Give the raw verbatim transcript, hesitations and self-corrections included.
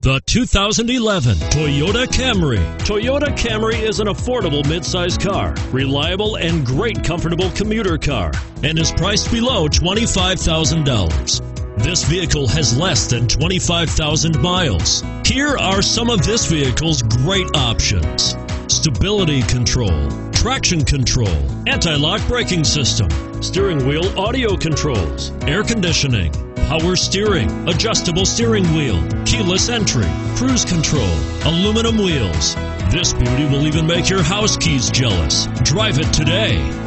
The two thousand eleven Toyota Camry. Toyota Camry is an affordable midsize car, reliable and great comfortable commuter car, and is priced below twenty-five thousand dollars. This vehicle has less than twenty-five thousand miles. Here are some of this vehicle's great options: stability control, traction control, anti-lock braking system, steering wheel audio controls, air conditioning, power steering, adjustable steering wheel, keyless entry, cruise control, aluminum wheels. This beauty will even make your house keys jealous. Drive it today.